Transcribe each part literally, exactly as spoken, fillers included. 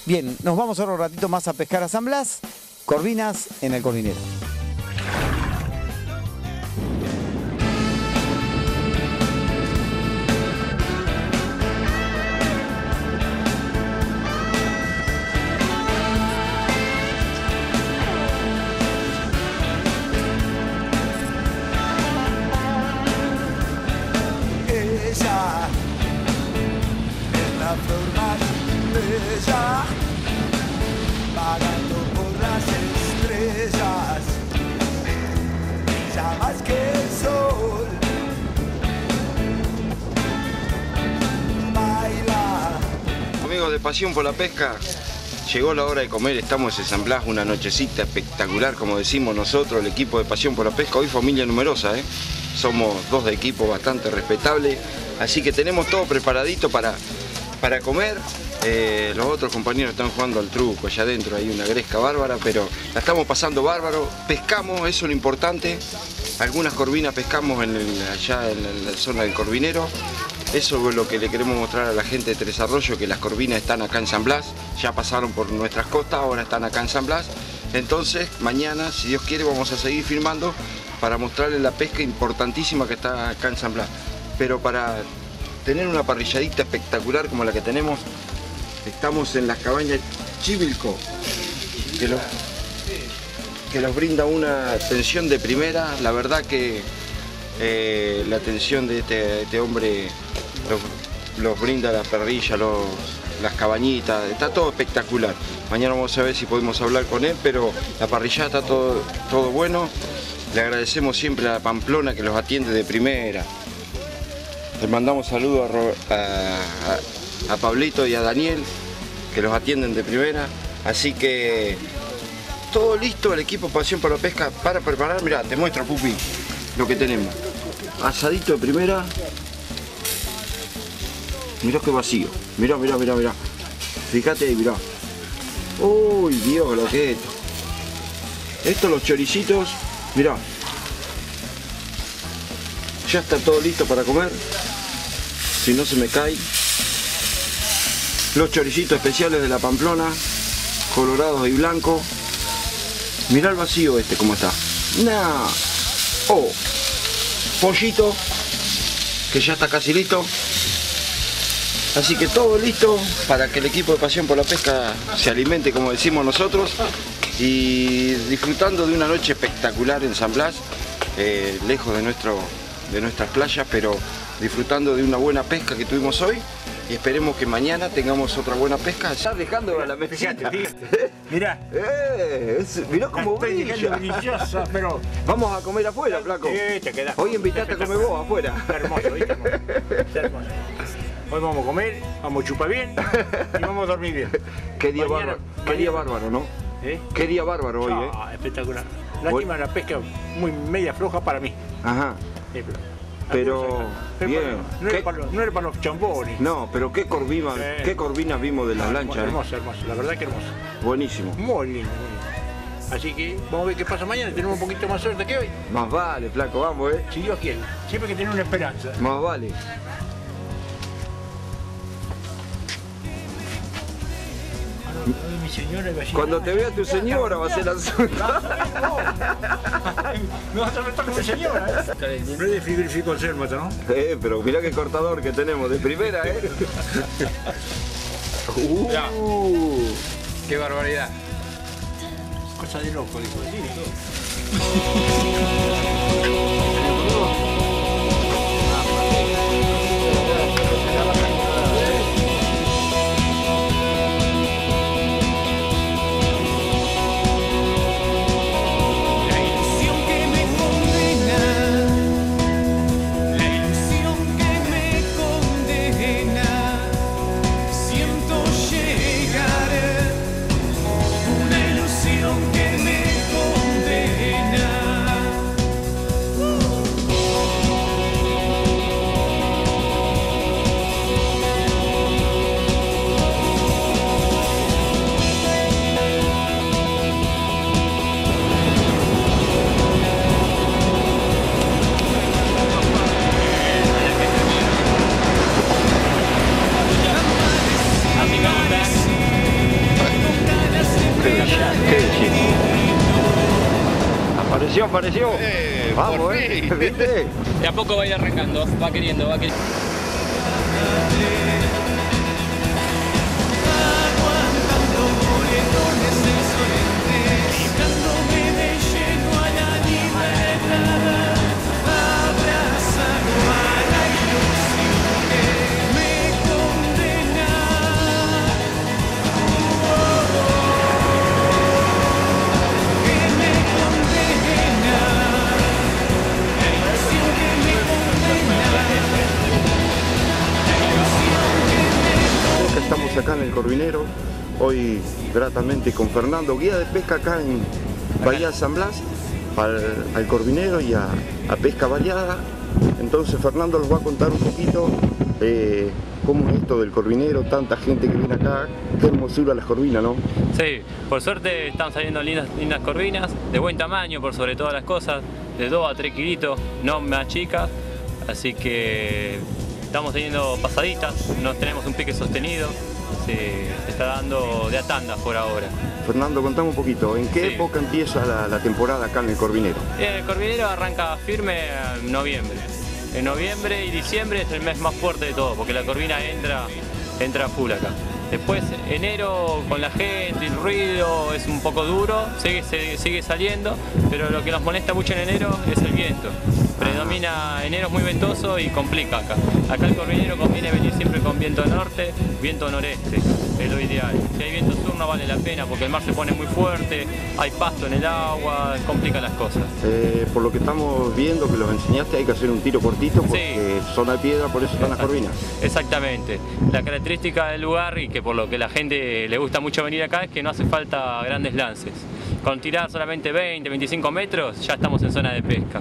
Bien, nos vamos ahora un ratito más a pescar a San Blas. Corvinas en el Corvinero. Vagando por las estrellas, brilla más que el sol. Baila. Amigos de Pasión por la Pesca, llegó la hora de comer, estamos en San Blas, una nochecita espectacular, como decimos nosotros, el equipo de Pasión por la Pesca, hoy familia numerosa, ¿eh? Somos dos de equipo bastante respetables, así que tenemos todo preparadito para, para comer. Eh, los otros compañeros están jugando al truco, allá adentro hay una gresca bárbara, pero la estamos pasando bárbaro, pescamos, eso es lo importante, algunas corvinas pescamos en el, allá en la zona del Corvinero, eso es lo que le queremos mostrar a la gente de Tres Arroyos, que las corvinas están acá en San Blas, ya pasaron por nuestras costas, ahora están acá en San Blas, entonces mañana, si Dios quiere, vamos a seguir filmando para mostrarles la pesca importantísima que está acá en San Blas, pero para tener una parrilladita espectacular como la que tenemos, estamos en las cabañas Chivilco, que, lo, que nos brinda una atención de primera. La verdad que eh, la atención de este, este hombre los, los brinda la parrilla, los, las cabañitas, está todo espectacular. Mañana vamos a ver si podemos hablar con él, pero la parrilla está todo, todo bueno. Le agradecemos siempre a la Pamplona que los atiende de primera. Les mandamos saludos a, a, a, a Pablito y a Daniel, que los atienden de primera. Así que todo listo, el equipo Pasión por la Pesca para preparar. Mirá, te muestro, Pupi, lo que tenemos. Asadito de primera. Mirá qué vacío. Mirá, mirá, mirá, mirá. Fíjate ahí, mirá. Uy, Dios, lo que es esto. Estos los choricitos, mirá. Ya está todo listo para comer. Si no se me cae. Los choricitos especiales de la Pamplona, colorados y blancos. Mirá el vacío este como está. Nah. Oh. Pollito, que ya está casi listo. Así que todo listo para que el equipo de Pasión por la Pesca se alimente, como decimos nosotros, y disfrutando de una noche espectacular en San Blas, eh, lejos de, nuestro, de nuestras playas, pero disfrutando de una buena pesca que tuvimos hoy. Y esperemos que mañana tengamos otra buena pesca. Estás dejando a la mesita. Mirá. Eh, es, mirá cómo brilla. Brillosa, pero... Vamos a comer afuera, flaco. Sí, te quedás. Hoy invitaste a comer vos afuera. Está hermoso, ¿viste? Está hermoso. Hoy vamos a comer, vamos a chupar bien y vamos a dormir bien. Qué día mañana, bárbaro, mañana... qué día bárbaro, ¿no? ¿Eh? Qué día bárbaro hoy, ¿eh? Ah, espectacular. Lástima la pesca muy media floja para mí. Ajá. Sí, pero... Pero, pero bien. No era, para los, no era para los chambones. No, pero qué corvinas, eh. qué corvinas vimos de las lanchas. Hermoso, hermoso, la verdad que hermoso. Buenísimo. Muy lindo, muy lindo. Así que vamos a ver qué pasa mañana, tenemos un poquito más suerte que hoy. Más vale, flaco, vamos, eh. Si Dios quiere, siempre hay que tener una esperanza. Más vale. Mi señora iba a decir, cuando te vea tu señora va a ser la suya. No vas a meter con tu señora, ¿eh? No es de frigorífico el Selma, ¿no? Eh, pero mirá qué cortador que tenemos de primera, ¿eh? uh, ¡Qué barbaridad! Cosa de loco, dijo. Apareció, apareció. Eh, Vamos, por eh. fin. ¿Viste? De a poco va a ir arrancando, va queriendo, va queriendo. Estamos acá en el Corvinero, hoy gratamente con Fernando, guía de pesca acá en Bahía San Blas, al, al Corvinero y a, a pesca variada. Entonces Fernando nos va a contar un poquito eh, cómo es esto del Corvinero, tanta gente que viene acá, qué hermosura las corvinas, ¿no? Sí, por suerte están saliendo lindas, lindas corvinas, de buen tamaño por sobre todas las cosas, de dos a tres kilitos, no más chicas, así que estamos teniendo pasaditas, no tenemos un pique sostenido, se está dando de a tandas por ahora. Fernando, contame un poquito, ¿en qué Sí. época empieza la, la temporada acá en el Corvinero? El Corvinero arranca firme en noviembre. En noviembre y diciembre es el mes más fuerte de todo, porque la corvina entra, entra full acá. Después enero con la gente, el ruido es un poco duro, sigue, sigue, sigue saliendo, pero lo que nos molesta mucho en enero es el viento. Predomina, enero es muy ventoso y complica acá. Acá el corvinero conviene venir siempre con viento norte, viento noreste, es lo ideal. Si hay viento sur no vale la pena porque el mar se pone muy fuerte, hay pasto en el agua, complica las cosas. Eh, por lo que estamos viendo que los enseñaste hay que hacer un tiro cortito porque Sí. zona de piedra, por eso están las corvinas. Exactamente. La característica del lugar y que por lo que la gente le gusta mucho venir acá es que no hace falta grandes lances. Con tirar solamente veinte, veinticinco metros ya estamos en zona de pesca.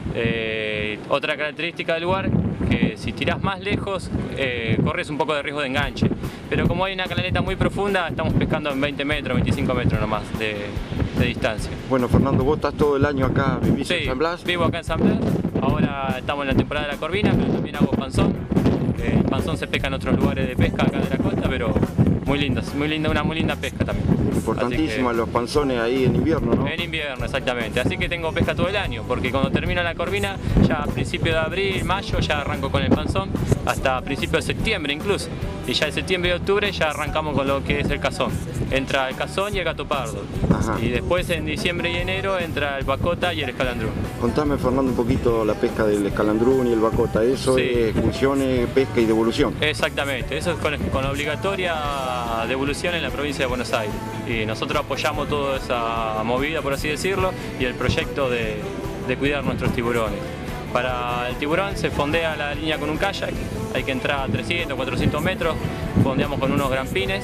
Eh, otra característica del lugar, que si tirás más lejos eh, corres un poco de riesgo de enganche. Pero como hay una canaleta muy profunda, estamos pescando en veinte metros, veinticinco metros nomás de, de distancia. Bueno, Fernando, vos estás todo el año acá, vivís en Sí, San Blas. vivo acá en San Blas. Ahora estamos en la temporada de la corvina, pero también hago panzón. Eh, el panzón se pesca en otros lugares de pesca acá de la costa, pero muy linda, muy linda, una muy linda pesca también. Importantísima Así los panzones ahí en invierno, ¿no? que, en invierno, exactamente. Así que tengo pesca todo el año, porque cuando termina la corvina, ya a principios de abril, mayo, ya arranco con el panzón, hasta principios de septiembre incluso. Y ya en septiembre y octubre ya arrancamos con lo que es el cazón. Entra el cazón y el gato pardo. Ajá. Y después en diciembre y enero entra el bacota y el escalandrún. Contame, Fernando, un poquito la pesca del escalandrún y el bacota. Eso Sí. es excursiones, pesca y devolución. Exactamente, eso es con, con obligatoria devolución en la provincia de Buenos Aires. Y nosotros apoyamos toda esa movida, por así decirlo, y el proyecto de, de cuidar nuestros tiburones. Para el tiburón se fondea la línea con un kayak, hay que entrar a trescientos, cuatrocientos metros, fondeamos con unos grampines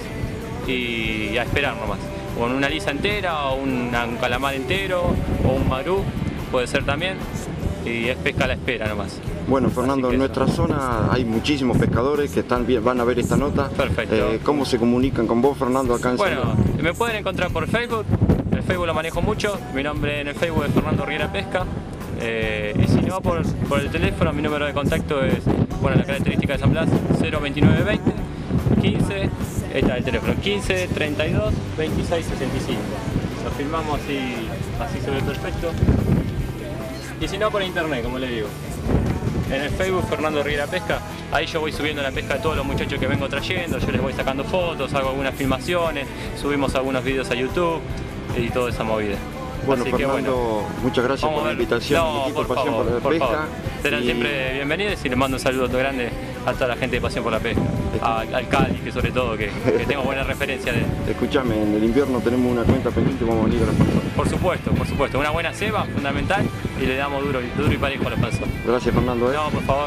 y a esperar nomás. Con una lisa entera, o una- un calamar entero, o un marú, puede ser también, y es pesca a la espera nomás. Bueno, Fernando, Así en que nuestra eso. zona hay muchísimos pescadores que están bien- van a ver esta nota. Perfecto. Eh, ¿Cómo se comunican con vos, Fernando, acá en San Bueno, Blas? me pueden encontrar por Facebook, el Facebook lo manejo mucho, mi nombre en el Facebook es Fernando Riera Pesca, eh, y si no por, por el teléfono, mi número de contacto es, bueno, la característica de San Blas, cero veintinueve veinte, quince, ahí está el teléfono, quince, treinta y dos, veintiséis, sesenta y cinco. Lo filmamos así, así se ve perfecto. Y si no por internet, como le digo. En el Facebook Fernando Riera Pesca, ahí yo voy subiendo la pesca de todos los muchachos que vengo trayendo, yo les voy sacando fotos, hago algunas filmaciones, subimos algunos videos a YouTube y toda esa movida. Bueno, Así que, Fernando, bueno, muchas gracias vamos por a la ver. invitación No, al equipo por de Pasión favor, por la por Pesca. favor. Serán Y- siempre bienvenidos y les mando un saludo grande a toda la gente de Pasión por la Pesca, a- al Cali, que sobre todo, que, que tengo buena referencia de él. Escúchame, en el invierno tenemos una cuenta pendiente, vamos a venir a la Pasión. Por supuesto, por supuesto, una buena ceba, fundamental, y le damos duro, duro y parejo a los panzos. Gracias, Fernando. ¿eh? No, por favor.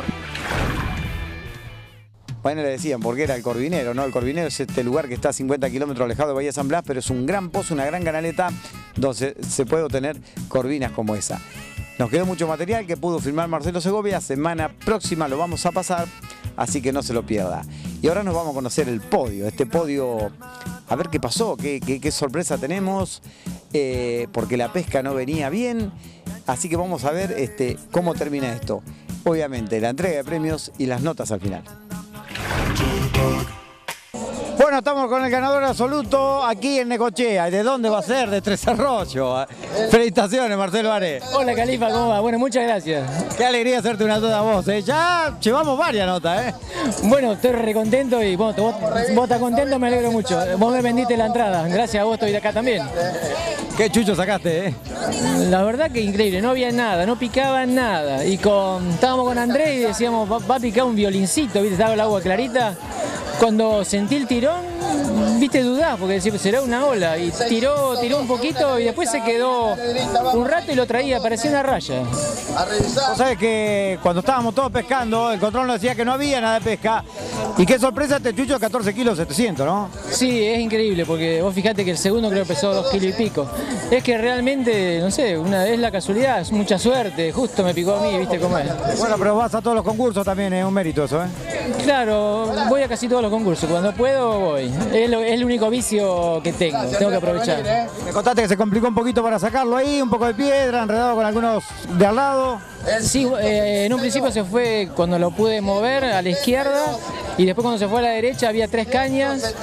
Bueno, le decían porque era el Corvinero, ¿no? El Corvinero es este lugar que está a cincuenta kilómetros alejado de Bahía San Blas, pero es un gran pozo, una gran canaleta donde se puede obtener corvinas como esa. Nos quedó mucho material que pudo filmar Marcelo Segovia, semana próxima lo vamos a pasar, así que no se lo pierda. Y ahora nos vamos a conocer el podio, este podio, a ver qué pasó, qué, qué, qué sorpresa tenemos, eh, porque la pesca no venía bien, así que vamos a ver este, cómo termina esto. Obviamente la entrega de premios y las notas al final. Bueno, estamos con el ganador absoluto aquí en Necochea. ¿De dónde va a ser? De Tres Arroyos. Felicitaciones, Marcelo Are. Hola, Califa, ¿cómo va? Bueno, muchas gracias. Qué alegría hacerte una nota a vos, ¿eh? Ya llevamos varias notas, ¿eh? Bueno, estoy recontento y bueno, vos, vos estás contento, me alegro mucho. Vos me vendiste la entrada, gracias a vos estoy de acá también. Qué chucho sacaste, ¿eh? La verdad que increíble, no había nada, no picaba nada. Y con, estábamos con Andrés y decíamos, va, va a picar un violincito, ¿viste? Estaba el agua clarita. Cuando sentí el tirón, viste, dudás, porque decía, será una ola. Y tiró, tiró un poquito y después se quedó un rato y lo traía, parecía una raya. Vos sabés que cuando estábamos todos pescando, el control nos decía que no había nada de pesca. Y qué sorpresa este chucho, catorce kilos setecientos, ¿no? Sí, es increíble, porque vos fijate que el segundo creo que pesó dos kilos y pico. Es que realmente, no sé, una es la casualidad, es mucha suerte, justo me picó a mí, viste cómo es. Bueno, pero vas a todos los concursos también, es un mérito eso, ¿eh? Claro, voy a casi todos los concursos, cuando puedo voy. Es, lo, es el único vicio que tengo, tengo que aprovechar. Me contaste que se complicó un poquito para sacarlo ahí, un poco de piedra, enredado con algunos de al lado. Sí, eh, en un principio se fue cuando lo pude mover a la izquierda y después cuando se fue a la derecha había tres cañas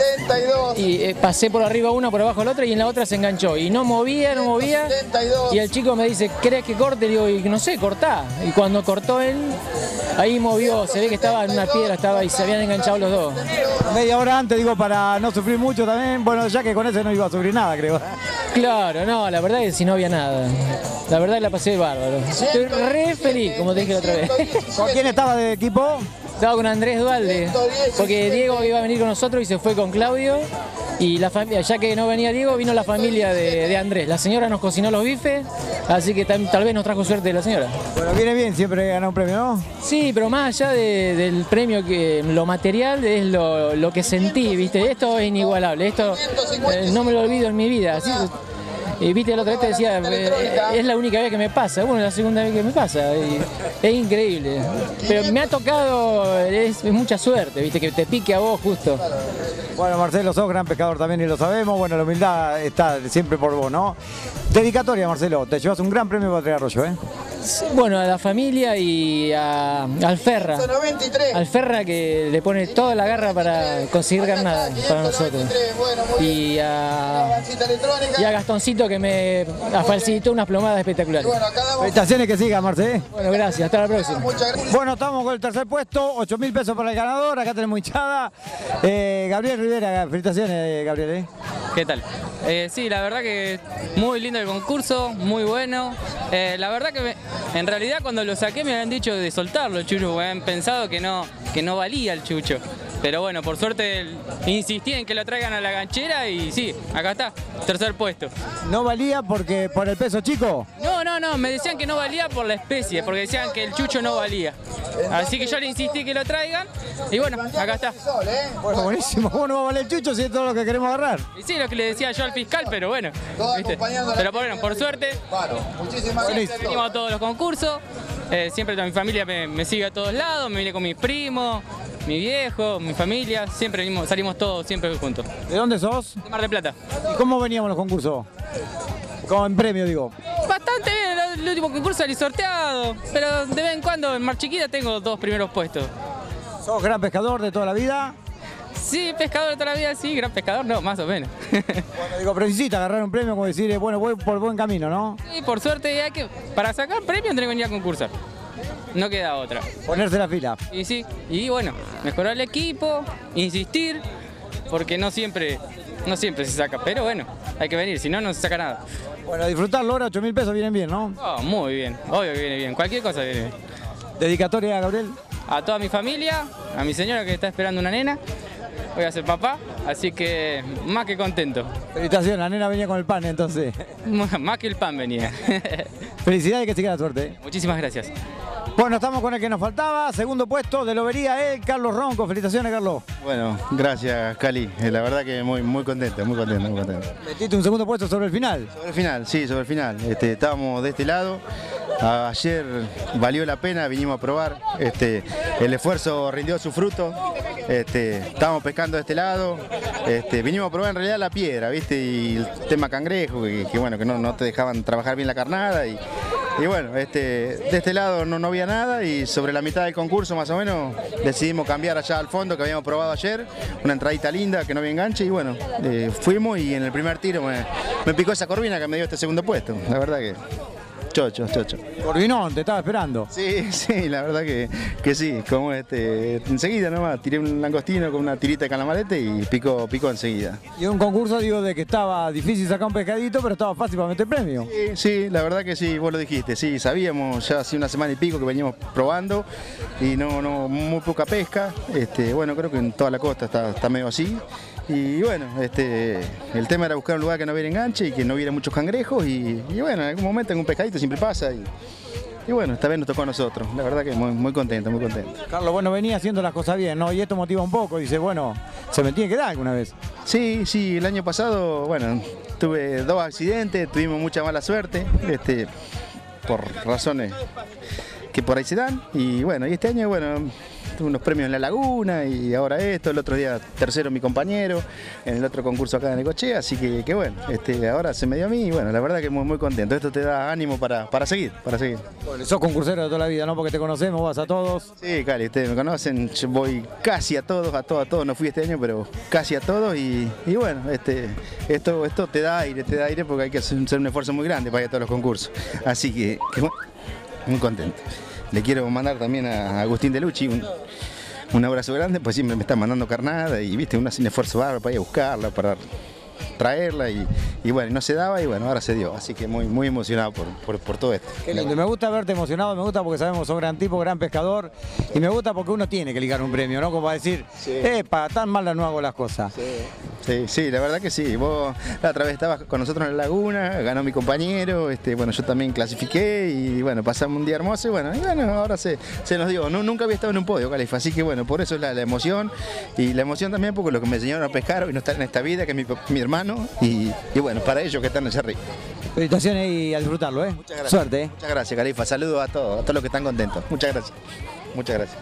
y eh, pasé por arriba una, por abajo la otra y en la otra se enganchó y no movía, no movía y el chico me dice, ¿querés que corte? Y digo, y no sé, cortá. Y cuando cortó él, ahí movió, se ve que estaba en una piedra estaba y se habían enganchado los dos. Media hora antes, digo, para no sufrir mucho también, bueno, ya que con ese no iba a sufrir nada, creo. Claro, no, la verdad es que si no había nada. La verdad que la pasé bárbaro. Estoy re feliz, como te dije la otra vez. ¿Con quién estaba de equipo? Estaba con Andrés Dualde, porque Diego iba a venir con nosotros y se fue con Claudio. Y la familia, ya que no venía Diego, vino la familia de, de Andrés. La señora nos cocinó los bifes, así que tal, tal vez nos trajo suerte la señora. Bueno, viene bien siempre ganar un premio, ¿no? Sí, pero más allá de, del premio, que lo material es lo, lo que sentí, ¿viste? Esto es inigualable, esto eh, no me lo olvido en mi vida. Así, y viste, la otra vez te decía, eh, es la única vez que me pasa, bueno, es la segunda vez que me pasa, y es increíble. Pero me ha tocado, es, es mucha suerte, viste, que te pique a vos justo. Bueno, Marcelo, sos gran pescador también y lo sabemos, bueno, la humildad está siempre por vos, ¿no? Dedicatoria, Marcelo, te llevas un gran premio para Tres Arroyos, ¿eh? Sí, bueno, a la familia y a Alferra. Alferra que le pone toda la garra para conseguir ganar para nosotros. Y a, y a Gastoncito que me facilitó unas plomadas espectaculares. Felicitaciones, que siga, Marcelo. Bueno, gracias, hasta la próxima. Bueno, estamos con el tercer puesto, ocho mil pesos para el ganador, acá tenemos hinchada. Eh, Gabriel Rivera, felicitaciones, Gabriel. ¿eh? ¿Qué tal? Eh, sí, la verdad que muy lindo el concurso, muy bueno. Eh, la verdad que me, en realidad cuando lo saqué me habían dicho de soltarlo el chucho, porque habían pensado que no, que no valía el chucho. Pero bueno, por suerte el, insistí en que lo traigan a la ganchera y sí, acá está, tercer puesto. ¿No valía porque por el peso chico? No, no, no, me decían que no valía por la especie, porque decían que el chucho no valía. Así que yo le insistí que lo traigan y bueno, acá está. Bueno, buenísimo. ¿Cómo no va a valer el chucho si es todo lo que queremos agarrar? Y sí, lo que le decía yo al fiscal, pero bueno, ¿viste? Pero bueno, por suerte, venimos a todos los concursos, eh, siempre toda mi familia me, me sigue a todos lados, me vine con mis primos, mi viejo, mi familia, siempre venimos, salimos todos siempre juntos. ¿De dónde sos? De Mar del Plata. ¿Y cómo veníamos los concursos? Como en premio, digo. Bastante bien, el, el último concurso salí sorteado, pero de vez en cuando en Mar Chiquita tengo dos primeros puestos. ¿Sos gran pescador de toda la vida? Sí, pescador de toda la vida, sí, gran pescador, no, más o menos. Bueno, digo, pero necesita agarrar un premio como decir, eh, bueno, voy por buen camino, ¿no? Sí, por suerte hay que, para sacar premio tengo que venir a concursar. No queda otra. Ponerse la fila. Y sí, y bueno, mejorar el equipo, insistir, porque no siempre, no siempre se saca, pero bueno, hay que venir, si no, no se saca nada. Bueno, disfrutarlo ahora, ocho mil pesos vienen bien, ¿no? Oh, muy bien, obvio que viene bien, cualquier cosa viene bien. Dedicatoria, Gabriel. A toda mi familia, a mi señora que está esperando una nena, voy a ser papá, así que más que contento. Felicitaciones, la nena venía con el pan entonces. Más que el pan venía. Felicidades y que siga la suerte. Muchísimas gracias. Bueno, estamos con el que nos faltaba, segundo puesto de Lobería, él, Carlos Ronco. Felicitaciones, Carlos. Bueno, gracias, Cali. La verdad que muy, muy contento, muy contento, muy contento. Metiste un segundo puesto sobre el final. Sobre el final, sí, sobre el final. Este, estábamos de este lado. Ayer valió la pena, vinimos a probar. Este, el esfuerzo rindió su fruto. Este, estábamos pescando de este lado. Este, vinimos a probar en realidad la piedra, ¿viste? Y el tema cangrejo, que, que bueno, que no, no te dejaban trabajar bien la carnada. Y, y bueno, este, de este lado no, no había nada y sobre la mitad del concurso más o menos decidimos cambiar allá al fondo que habíamos probado ayer, una entradita linda que no había enganche y bueno, eh, fuimos y en el primer tiro me, me picó esa corvina que me dio este segundo puesto, la verdad que chocho, chocho. Corvinón, te estaba esperando. Sí, sí, la verdad que, que sí, como este, enseguida nomás tiré un langostino con una tirita de calamarete y picó, picó enseguida. Y un concurso, digo, de que estaba difícil sacar un pescadito, pero estaba fácil para meter premio. Sí, sí, la verdad que sí, vos lo dijiste, sí, sabíamos ya hace una semana y pico que veníamos probando y no, no, muy poca pesca, este, bueno, creo que en toda la costa está, está medio así. Y bueno, este, el tema era buscar un lugar que no hubiera enganche y que no hubiera muchos cangrejos y, y bueno, en algún momento en un pescadito siempre pasa y, y bueno, esta vez nos tocó a nosotros, la verdad que muy, muy contento, muy contento. Carlos, bueno, venía haciendo las cosas bien, ¿no? Y esto motiva un poco, dice, bueno, se me tiene que dar alguna vez. Sí, sí, el año pasado, bueno, tuve dos accidentes, tuvimos mucha mala suerte, este, por razones que por ahí se dan y bueno, y este año, bueno, tuve unos premios en la laguna y ahora esto, el otro día tercero mi compañero, en el otro concurso acá de Necochea, así que, que bueno, este, ahora se me dio a mí y bueno, la verdad que muy, muy contento, esto te da ánimo para, para seguir, para seguir. Bueno, sos concursero de toda la vida, ¿no? Porque te conocemos, vas a todos. Sí, Cali, ustedes me conocen, yo voy casi a todos, a todos, a todos, no fui este año, pero casi a todos y, y bueno, este, esto, esto te da aire, te da aire porque hay que hacer un esfuerzo muy grande para ir a todos los concursos, así que, que bueno, muy contento. Le quiero mandar también a Agustín Delucci un, un abrazo grande, pues siempre me está mandando carnada y viste, un esfuerzo bárbaro para ir a buscarla, para traerla y, y bueno, no se daba y bueno, ahora se dio, así que muy, muy emocionado por, por, por todo esto. Qué lindo, me gusta verte emocionado, me gusta porque sabemos que sos gran tipo, gran pescador y me gusta porque uno tiene que ligar un premio, ¿no? Como para decir, sí. epa, tan mal no hago las cosas. Sí. Sí, sí, la verdad que sí. Vos la otra vez estabas con nosotros en la laguna, ganó mi compañero, este, bueno, yo también clasifiqué y bueno, pasamos un día hermoso y bueno, y bueno, ahora se, se nos dio. No, nunca había estado en un podio, Califa, así que bueno, por eso es la, la emoción y la emoción también porque lo que me enseñaron a pescar hoy no estar en esta vida, que es mi, mi hermano y, y bueno, para ellos que están allá arriba. Felicitaciones y a disfrutarlo, ¿eh? Muchas gracias. Suerte, ¿eh? Muchas gracias, Califa. Saludos a todos, a todos los que están contentos. Muchas gracias. Muchas gracias.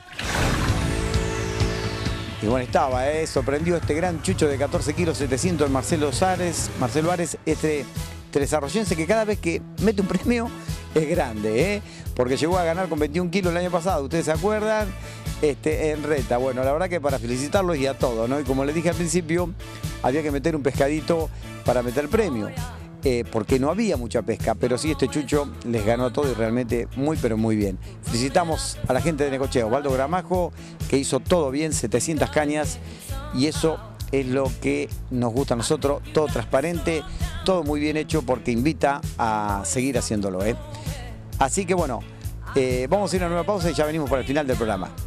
Y bueno, estaba, ¿eh? Sorprendió este gran chucho de catorce kilos setecientos, el Marcelo Ares, Marcelo Ares, este tresarroyense que cada vez que mete un premio es grande, ¿eh? Porque llegó a ganar con veintiún kilos el año pasado, ¿ustedes se acuerdan? Este, en reta. Bueno, la verdad que para felicitarlos y a todos, ¿no? Y como les dije al principio, había que meter un pescadito para meter premio. Eh, porque no había mucha pesca, pero sí este chucho les ganó a todo y realmente muy pero muy bien. Felicitamos a la gente de Necochea, Osvaldo Gramajo, que hizo todo bien, setecientas cañas, y eso es lo que nos gusta a nosotros, todo transparente, todo muy bien hecho porque invita a seguir haciéndolo, ¿eh? Así que bueno, eh, vamos a ir a una nueva pausa y ya venimos para el final del programa.